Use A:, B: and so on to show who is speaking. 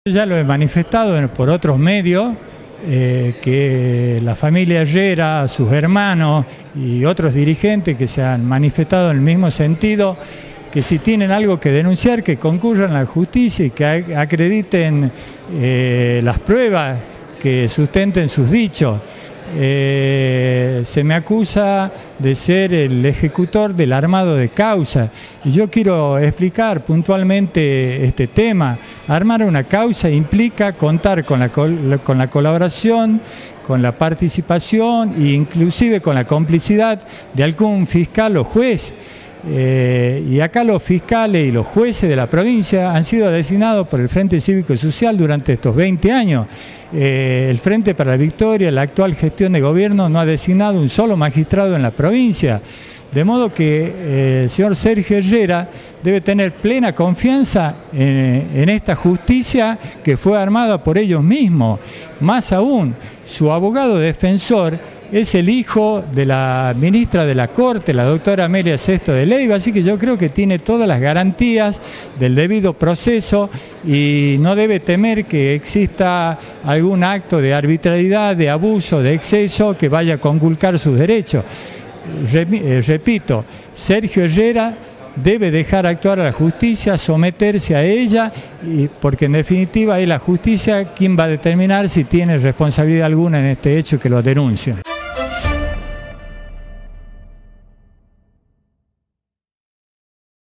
A: Ya lo he manifestado por otros medios, que la familia Herrera, sus hermanos y otros dirigentes que se han manifestado en el mismo sentido, que si tienen algo que denunciar, que concurran a la justicia y que acrediten las pruebas que sustenten sus dichos. Se me acusa de ser el ejecutor del armado de causa y yo quiero explicar puntualmente este tema. Armar una causa implica contar con la colaboración, con la participación e inclusive con la complicidad de algún fiscal o juez. Y acá los fiscales y los jueces de la provincia han sido designados por el Frente Cívico y Social durante estos 20 años. El Frente para la Victoria, la actual gestión de gobierno, no ha designado un solo magistrado en la provincia. De modo que el señor Sergio Herrera debe tener plena confianza en esta justicia que fue armada por ellos mismos. Más aún, su abogado defensor es el hijo de la ministra de la Corte, la doctora Amelia Sesto de Leiva, así que yo creo que tiene todas las garantías del debido proceso y no debe temer que exista algún acto de arbitrariedad, de abuso, de exceso que vaya a conculcar sus derechos. Repito, Sergio Herrera debe dejar actuar a la justicia, someterse a ella, porque en definitiva es la justicia quien va a determinar si tiene responsabilidad alguna en este hecho que lo denuncia.